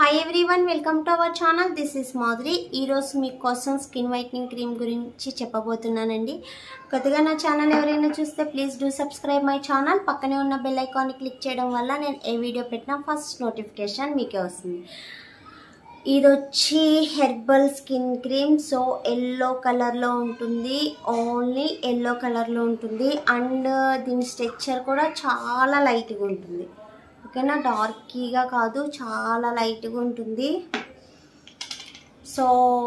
Hi everyone, welcome to our channel. This is Madhuri. ఈరోజు మీకోసం skin whitening cream గురించి చెప్పబోతున్నానండి. కొత్తగా నా ఛానల్ ఎవరైనా చూస్తే please do subscribe my channel. పక్కనే ఉన్న బెల్ ఐకాన్ని క్లిక్ చేయడం వల్ల నేను ఏ వీడియో పెట్టినా ఫస్ట్ నోటిఫికేషన్ మీకే వస్తుంది. ఇది వచ్చి herbal skin cream. So yellow కలర్లో ఉంటుంది, ఓన్లీ ఎల్లో కలర్లో ఉంటుంది. అండ్ దీని స్ట్రక్చర్ కూడా చాలా లైట్గా ఉంటుంది. ఓకేనా, డార్కీగా కాదు, చాలా లైట్గా ఉంటుంది. సో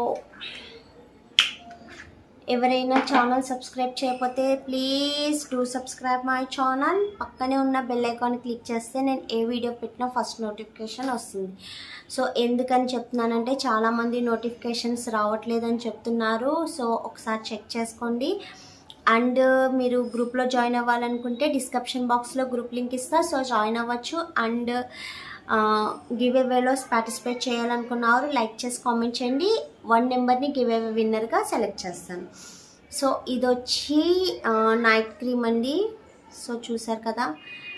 ఎవరైనా ఛానల్ సబ్స్క్రైబ్ చేయకపోతే please do subscribe my channel. పక్కనే ఉన్న బెల్ ఐకాన్ క్లిక్ చేస్తే నేను ఏ వీడియో పెట్టినా ఫస్ట్ నోటిఫికేషన్ వస్తుంది. సో ఎందుకని చెప్తున్నానంటే చాలామంది నోటిఫికేషన్స్ రావట్లేదని చెప్తున్నారు. సో ఒకసారి చెక్ చేసుకోండి. అండ్ మీరు గ్రూప్లో జాయిన్ అవ్వాలనుకుంటే డిస్క్రిప్షన్ బాక్స్లో గ్రూప్ లింక్ ఇస్తా, సో జాయిన్ అవ్వచ్చు. అండ్ గివ్ అవేలో పార్టిసిపేట్ చేయాలనుకున్నారు లైక్ చేసి కామెంట్ చేయండి. 1 నెంబర్ని గివ్ అవే విన్నర్గా సెలెక్ట్ చేస్తాను. సో ఇది వచ్చి నైట్ క్రీమ్ అండి. సో చూసారు కదా,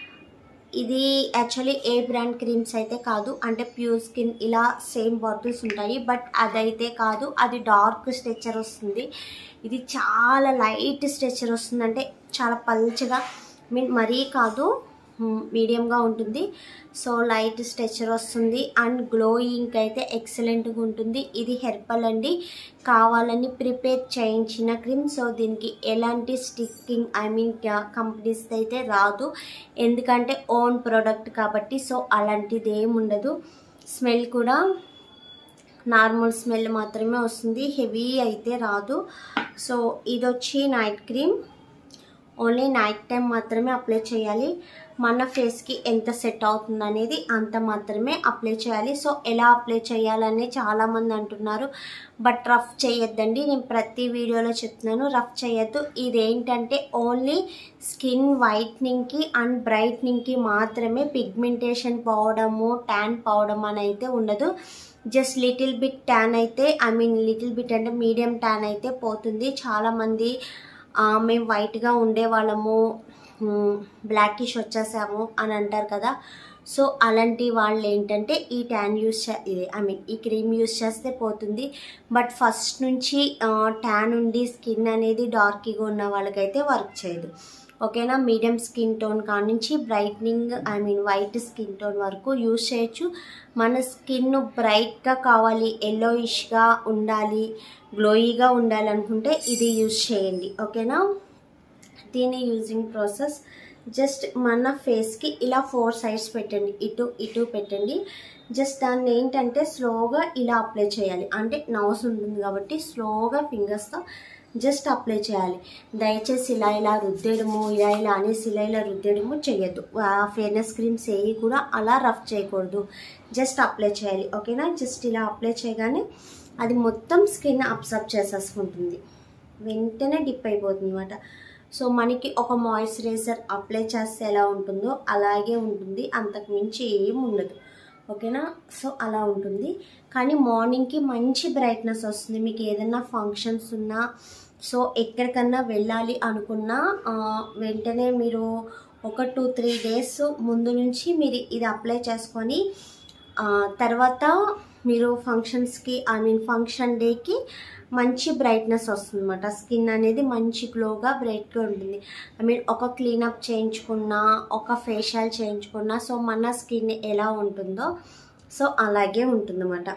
ఇది యాక్చువల్లీ ఏ బ్రాండ్ క్రీమ్స్ అయితే కాదు, అంటే ప్యూర్ స్కిన్ ఇలా సేమ్ బాటిల్స్ ఉంటాయి, బట్ అదైతే కాదు. అది డార్క్ స్ట్రక్చర్ వస్తుంది. ఇది చాలా లైట్ స్ట్రక్చర్ వస్తుంది, అంటే చాలా పల్చగా మరీ కాదు, మీడియంగా ఉంటుంది. సో లైట్ స్ట్రక్చర్ వస్తుంది అండ్ గ్లోయింగ్ అయితే ఎక్సలెంట్గా ఉంటుంది. ఇది హెర్బల్ అండి, కావాలని ప్రిపేర్ చేయించిన క్రీమ్. సో దీనికి ఎలాంటి స్టిక్కింగ్ కంపెనీస్ అయితే రాదు, ఎందుకంటే ఓన్ ప్రోడక్ట్ కాబట్టి. సో అలాంటిది ఏమి ఉండదు. స్మెల్ కూడా నార్మల్ స్మెల్ మాత్రమే వస్తుంది, హెవీ అయితే రాదు. సో ఇది వచ్చి night cream, only night time మాత్రమే అప్లై చేయాలి. మన ఫేస్కి ఎంత సెట్ అవుతుంది అనేది అంత మాత్రమే అప్లై చేయాలి. సో ఎలా అప్లై చేయాలని చాలామంది అంటున్నారు, బట్ రఫ్ చేయొద్దండి. నేను ప్రతి వీడియోలో చెప్తున్నాను, రఫ్ చేయొద్దు. ఇదేంటంటే ఓన్లీ స్కిన్ వైట్నింగ్కి అండ్ బ్రైట్నింగ్కి మాత్రమే, పిగ్మెంటేషన్ పోవడము, ట్యాన్ పోవడం అని అయితే ఉండదు. జస్ట్ లిటిల్ బిట్ ట్యాన్ అయితే, లిటిల్ బిట్ అంటే మీడియం ట్యాన్ అయితే పోతుంది. చాలామంది మేము వైట్గా ఉండేవాళ్ళము, బ్లాకిష్ వచ్చేసాము అని అంటారు కదా. సో అలాంటి వాళ్ళు ఏంటంటే ఈ ట్యాన్ యూస్ ఈ క్రీమ్ యూస్ చేస్తే పోతుంది. బట్ ఫస్ట్ నుంచి ట్యాన్ ఉండి స్కిన్ అనేది డార్క్గా ఉన్న వాళ్ళకైతే వర్క్ చేయదు. ఓకేనా, మీడియం స్కిన్ టోన్ కానించి బ్రైట్నింగ్ వైట్ స్కిన్ టోన్ వరకు యూస్ చేయొచ్చు. మన స్కిన్ బ్రైట్గా కావాలి, ఎల్లోయిష్గా ఉండాలి, గ్లోయీగా ఉండాలి అనుకుంటే ఇది యూస్ చేయండి. ఓకేనా, దీని యూజింగ్ ప్రాసెస్ జస్ట్ మన ఫేస్కి ఇలా 4 సైడ్స్ పెట్టండి, ఇటు ఇటు పెట్టండి. జస్ట్ దాన్ని ఏంటంటే స్లోగా ఇలా అప్లై చేయాలి, అంటే నౌస్ ఉంటుంది కాబట్టి స్లోగా ఫింగర్స్తో జస్ట్ అప్లై చేయాలి. దయచేసి ఇలా ఇలా రుద్దేయడము, ఇలా అనేసి ఇలా రుద్దేయడము చేయొద్దు. ఫేర్నెస్ క్రీమ్స్ ఏవి కూడా అలా రఫ్ చేయకూడదు, జస్ట్ అప్లై చేయాలి. ఓకేనా, జస్ట్ ఇలా అప్లై చేయగానే అది మొత్తం స్కిన్ అబ్జర్వ్ చేసేసుకుంటుంది, వెంటనే డిప్ అయిపోతుంది అనమాట. సో మనకి ఒక మాయిశ్చరైజర్ అప్లై చేస్తే ఎలా ఉంటుందో అలాగే ఉంటుంది, అంతకు మించి ఏం ఉండదు. ఓకేనా, సో అలా ఉంటుంది. కానీ మార్నింగ్కి మంచి బ్రైట్నెస్ వస్తుంది. మీకు ఏదైనా ఫంక్షన్స్ ఉన్నా, సో ఎక్కడికన్నా వెళ్ళాలి అనుకున్నా వెంటనే మీరు ఒక 2-3 డేస్ ముందు నుంచి మీరు ఇది అప్లై చేసుకొని తర్వాత మీరు ఫంక్షన్స్కి ఫంక్షన్ డేకి మంచి బ్రైట్నెస్ వస్తుంది అనమాట. స్కిన్ అనేది మంచి గ్లోగా బ్రైట్గా ఉంటుంది. ఒక క్లీనప్ చేయించుకున్నా, ఒక ఫేషియల్ చేయించుకున్నా, సో మన స్కిన్ ఎలా ఉంటుందో సో అలాగే ఉంటుందన్నమాట.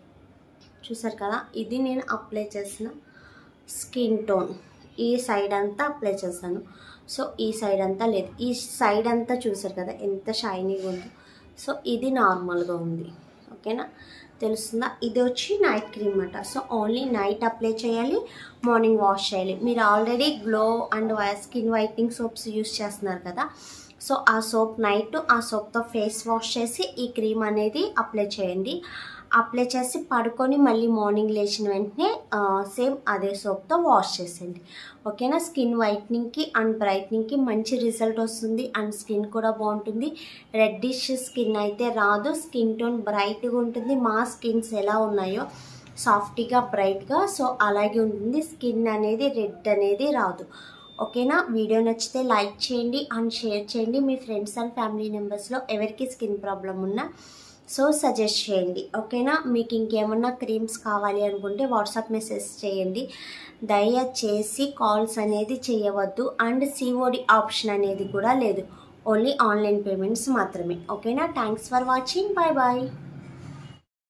చూసారు కదా, ఇది నేను అప్లై చేసిన స్కిన్ టోన్. ఈ సైడ్ అంతా అప్లై చేశాను. సో ఈ సైడ్ అంతా లేదు, ఈ సైడ్ అంతా చూసారు కదా ఎంత షైనీగా ఉందో. సో ఇది నార్మల్గా ఉంది. ఓకేనా, తెలుస్తుందా? ఇది వచ్చి నైట్ క్రీమ్ అన్నమాట. సో ఓన్లీ నైట్ అప్లై చేయాలి, మార్నింగ్ వాష్ చేయాలి. మీరు already glow and skin whitening soaps use చేస్తున్నారు కదా, సో ఆ సోప్ నైట్ ఆ సోప్తో ఫేస్ వాష్ చేసి ఈ క్రీమ్ అనేది అప్లై చేయండి. అప్లై చేసి పడుకొని మళ్ళీ మార్నింగ్ లేచిన వెంటనే సేమ్ అదే సోప్తో వాష్ చేసేయండి. ఓకేనా, స్కిన్ వైట్నింగ్కి అండ్ బ్రైట్నింగ్కి మంచి రిజల్ట్ వస్తుంది. అండ్ స్కిన్ కూడా బాగుంటుంది, రెడ్డిష్ స్కిన్ అయితే రాదు, స్కిన్ టోన్ బ్రైట్గా ఉంటుంది. మా స్కిన్స్ ఎలా ఉన్నాయో సాఫ్ట్గా బ్రైట్గా, సో అలాగే ఉంటుంది. స్కిన్ అనేది రెడ్ అనేది రాదు. ఓకేనా, వీడియో నచ్చితే లైక్ చేయండి అండ్ షేర్ చేయండి. మీ ఫ్రెండ్స్ అండ్ ఫ్యామిలీ మెంబర్స్లో ఎవరికి స్కిన్ ప్రాబ్లం ఉన్నా సో సజెస్ట్ చేయండి, ఓకేనా. మీకు ఇంకేమన్నా క్రీమ్స్ కావాలి అనుకుంటే వాట్సాప్ మెసేజ్ చేయండి. దయచేసి కాల్స్ అనేది చేయవద్దు. అండ్ సిఓడి ఆప్షన్ అనేది కూడా లేదు, ఓన్లీ ఆన్లైన్ పేమెంట్స్ మాత్రమే, ఓకేనా. Thanks for watching, bye bye.